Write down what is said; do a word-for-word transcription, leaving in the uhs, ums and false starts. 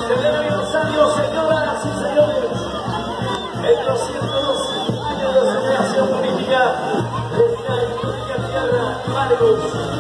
Celebren años, señoras y señores. En los ciento dos años de celebración política de la República Tierra, Marcos.